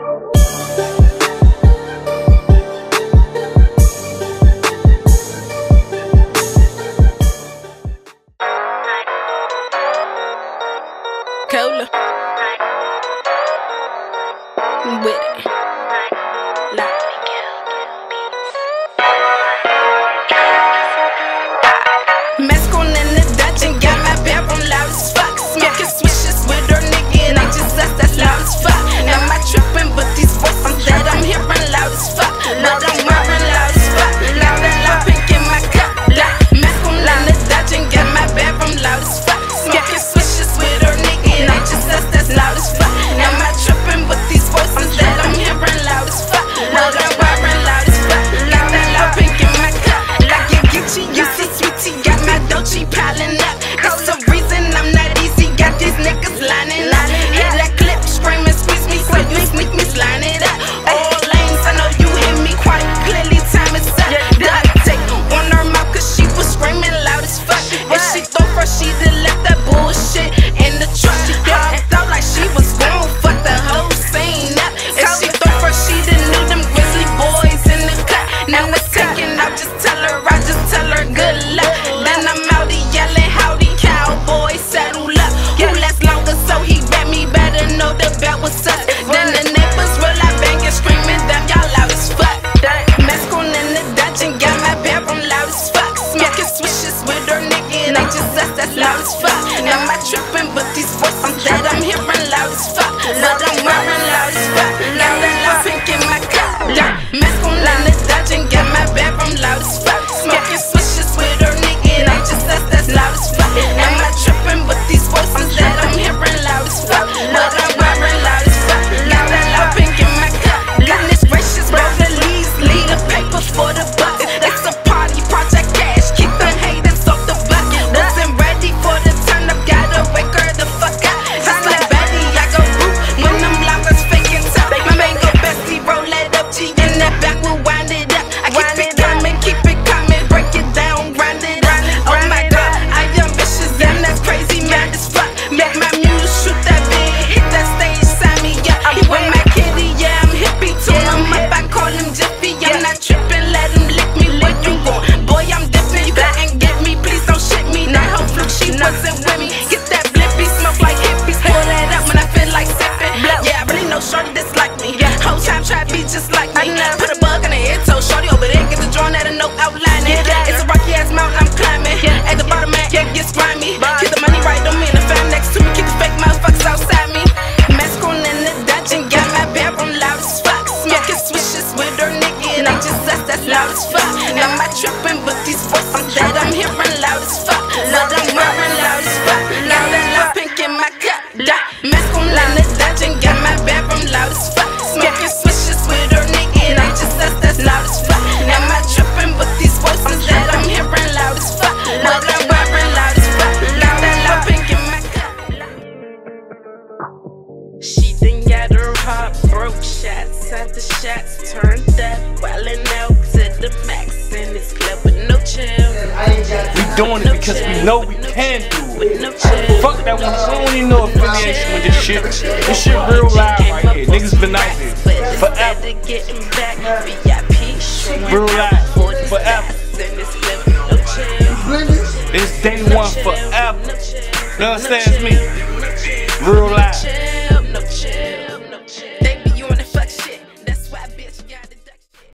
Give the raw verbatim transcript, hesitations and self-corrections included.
Cola with it. Mascon in the dungeon, got my bedroom loud as fuck. Smoking swishes with her nigga, and I just us that's loud as fuck. Am I tripping? But these voices that I'm hearing loud as fuck. But I'm wearing loud as fuck. Got that loud pink in my cup. Mascon in the dungeon, got my bedroom loud as fuck. Smoking swishes with her nigga, and I just us that's loud as fuck. Am I tripping? But these voices that I'm hearing loud as fuck. But I'm wearing loud as fuck. Got that loud pink in my cup. Like a Gucci, you see sweetie, got my Dolce piling up. It's the reason I'm not easy. Got these niggas lining up. Hit that clip, scream and squeeze me, so you sneak me, line it up. All lanes, I know you hear me quite clearly. Time is up. Duck take on her mouth, cause she was screaming loud as fuck. If she thought first, she done left that bullshit in the truck. I thought like she was gon' fuck the whole scene up. If she thought first, she done knew them grizzly boys in the cut. Now it's taking out, just tell her, I just tell her good luck. Then I'm out here yelling, howdy cowboy, saddle up. Who lasts longer, so he bet me better know the bet was us. Then the neighbors real loud banging, screaming, damn y'all loud as fuck. Mascon in the dungeon, got my bedroom loud as fuck. Smoking swishes with her nigga, and I just us that's loud as fuck. Am I tripping? But these voices that I'm hearing loud as fuck. But I'm wearing loud as fuck. Got that loud pink in my cup. Mascon in the dungeon, got my bedroom loud as fuck. Smoking swishes with her nigga, and I just us that's loud as fuck. Am I tripping? But these voices that I'm hearing loud as fuck. But I'm wearing loud as fuck. Got that loud pink in my cup. Goodness gracious, roll the leaves, lead the paper for the buck. It's a party, project cash, keep the haters off the bucket. Wasn't ready for the turn up, gotta wake her the fuck up. Just like Betty, I go root when them lockers faking tough. My mango bestie, roll it up, G in that back, we'll wind it up. I keep it coming, keep it coming, break it down, grind it up. Oh my god, I am vicious and that's crazy, mad as fuck. Make my muse shoot that big, hit that stage, sign me up. He with my kitty, yeah, I'm hippie, tune him up, I call him Jiffy. I'm not tripping, let him lick me, where you going? Boy, I'm different, you couldn't get me, please don't shit me. Not her fluke, she wasn't with me. Get that blippy, smoke like hippies, pour that up when I feel like sipping. Yeah, I really know shorty dislike me. Whole time try to be just like me. Put a bug on her head, toe shorty over there, get the drawing at a note outlining. It's a rocky ass mountain I'm climbing. At the bottom, man, yeah, gets grimy. Keep the money right on me and the fam next to me. Keep the fake motherfuckers outside me. Mascon in the dungeon, got my bedroom loud as fuck. Smoking swishes with her nigga, and I just us that's loud as fuck. Am I tripping? But these voices that I'm hearing loud as fuck. But I'm wearing loud as fuck. Got that loud pink in my cup. Mascon in the dungeon, got my bedroom loud as fuck. Smoking swishes with her nigga, and I just us that's loud as fuck. Am I tripping? But these voices that I'm hearing loud as fuck. But I'm wearing loud as fuck. Got that loud pink in my cup. She done got her heart broke, shots after shots turned up, wildin' out to the max in this club with no chill. We doing it because we know we can do it. Fuck that one, I don't need no affiliation with this shit. This shit real loud right here. Niggas been out here forever. Real loud forever. It's day one forever. You understand me? Real loud.